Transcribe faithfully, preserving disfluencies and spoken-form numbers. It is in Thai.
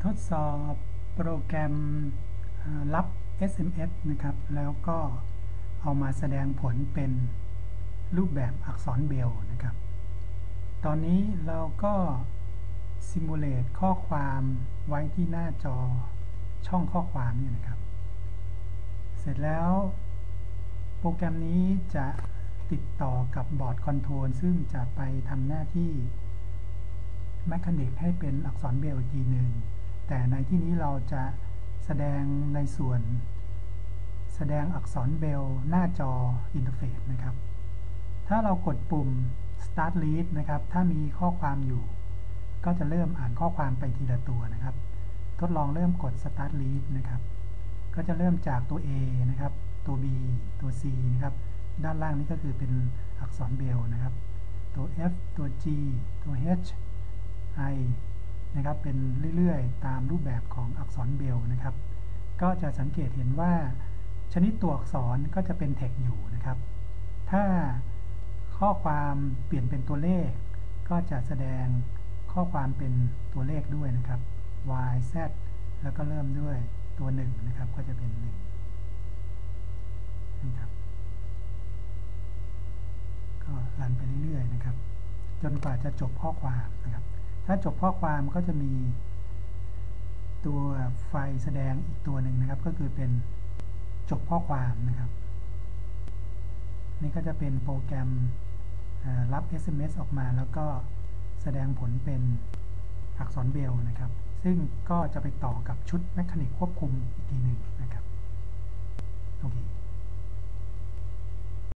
ทดสอบโปรแกรมรับ เอส เอ็ม เอส นะครับแล้วก็เอามาแสดงผลเป็นรูปแบบอักษรเบลนะครับตอนนี้เราก็ซิมูเลตข้อความไว้ที่หน้าจอช่องข้อความนี่นะครับเสร็จแล้วโปรแกรมนี้จะติดต่อกับบอร์ดคอนโทรลซึ่งจะไปทำหน้าที่แมคานิกให้เป็นอักษรเบลอีกทีหนึ่งแต่ในที่นี้เราจะแสดงในส่วนแสดงอักษรเบลหน้าจออินเทอร์เฟซนะครับถ้าเรากดปุ่ม start read นะครับถ้ามีข้อความอยู่ก็จะเริ่มอ่านข้อความไปทีละตัวนะครับทดลองเริ่มกด start read นะครับก็จะเริ่มจากตัว A นะครับตัว B ตัว C นะครับด้านล่างนี้ก็คือเป็นอักษรเบลนะครับตัว F ตัว G ตัว H I นะครับเป็นเรื่อยๆตามรูปแบบของอักษรเบลนะครับก็จะสังเกตเห็นว่าชนิดตัวอักษรก็จะเป็น text อยู่นะครับถ้าข้อความเปลี่ยนเป็นตัวเลขก็จะแสดงข้อความเป็นตัวเลขด้วยนะครับ y z แล้วก็เริ่มด้วยตัวหนึ่งนะครับก็จะเป็นหนึ่งนะครับก็รันไปเรื่อยๆนะครับจนกว่าจะจบข้อความนะครับถ้าจบข้อความก็จะมีตัวไฟแสดงอีกตัวหนึ่งนะครับก็คือเป็นจบข้อความนะครับนี่ก็จะเป็นโปรแกรมรับ เอส เอ็ม เอส ออกมาแล้วก็แสดงผลเป็นอักษรเบลนะครับซึ่งก็จะไปต่อกับชุดแมคานิกควบคุมอีกทีหนึ่งนะครับโอเค